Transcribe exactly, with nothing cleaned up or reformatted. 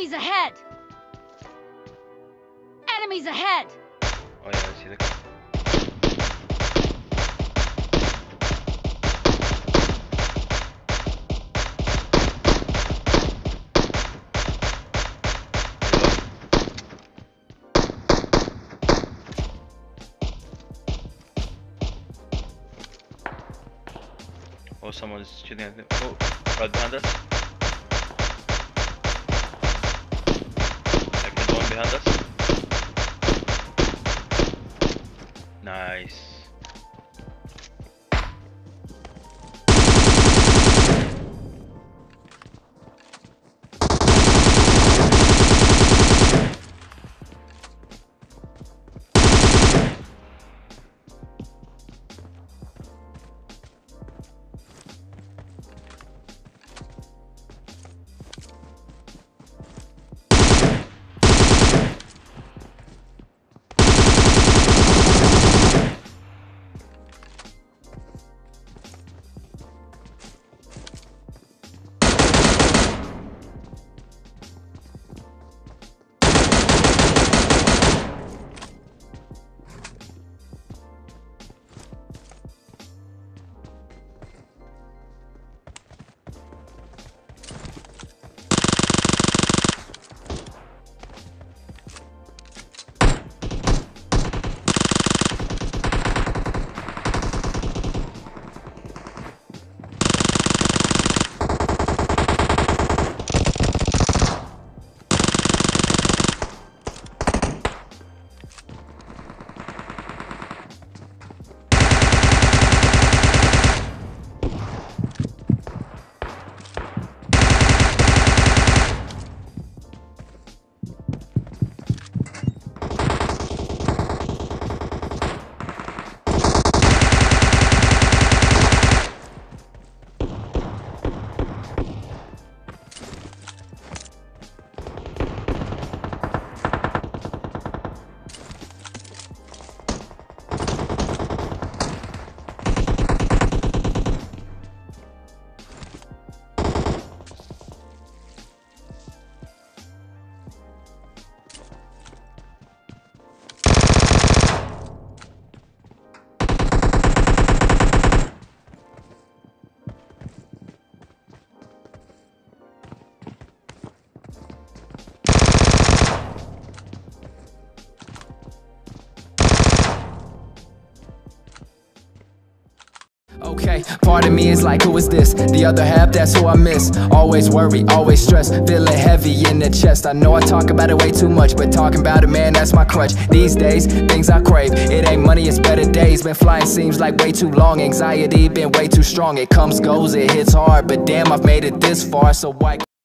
Enemies ahead! Enemies ahead! Oh yeah, I see the. Oh, someone's shooting at me. Oh, right behind us. Like the one behind us. Nice. Okay, part of me is like, who is this? The other half, that's who I miss. Always worry, always stress, feeling heavy in the chest. I know I talk about it way too much, but talking about it, man, that's my crutch. These days, things I crave, it ain't money, it's better days. Been flying seems like way too long, anxiety been way too strong. It comes, goes, it hits hard, but damn, I've made it this far, so why